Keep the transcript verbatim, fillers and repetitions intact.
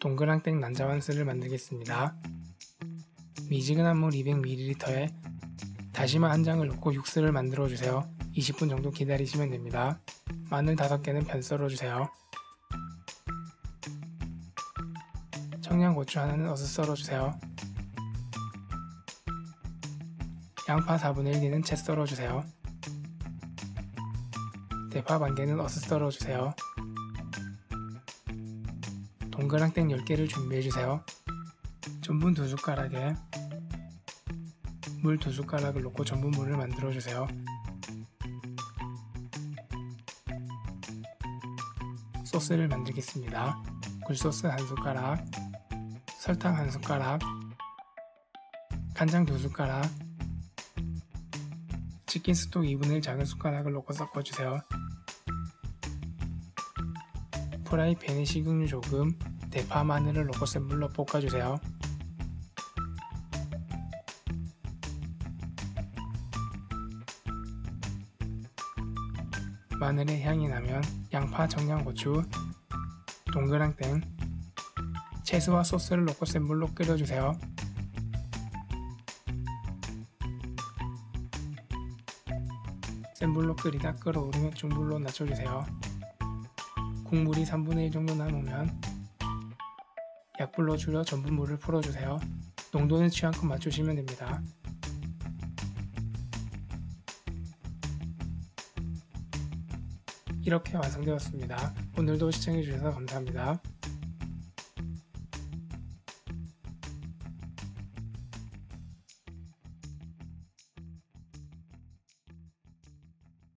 동그랑땡 난자완스를 만들겠습니다. 미지근한 물 이백 밀리리터에 다시마 한 장을 넣고 육수를 만들어주세요. 이십 분 정도 기다리시면 됩니다. 마늘 다섯 개는 편 썰어주세요. 청양고추 하나는 어슷 썰어주세요. 양파 사분의 일 개는 채 썰어주세요. 대파 반 개는 어슷 썰어주세요. 동그랑땡 열 개를 준비해주세요. 전분 두 숟가락에 물 두 숟가락을 넣고 전분물을 만들어주세요. 소스를 만들겠습니다. 굴소스 한 숟가락, 설탕 한 숟가락, 간장 두 숟가락, 치킨 스톡 이분의 일 작은 숟가락을 넣고 섞어주세요. 프라이팬에 식용유 조금, 대파 마늘을 넣고 센 불로 볶아주세요. 마늘의 향이 나면 양파, 청양고추, 동그랑땡, 채소와 소스를 넣고 센 불로 끓여주세요. 센 불로 끓이다 끓어오르면 중불로 낮춰주세요. 국물이 삼분의 일 정도 남으면 약불로 줄여 전분물을 풀어주세요. 농도는 취향껏 맞추시면 됩니다. 이렇게 완성되었습니다. 오늘도 시청해주셔서 감사합니다.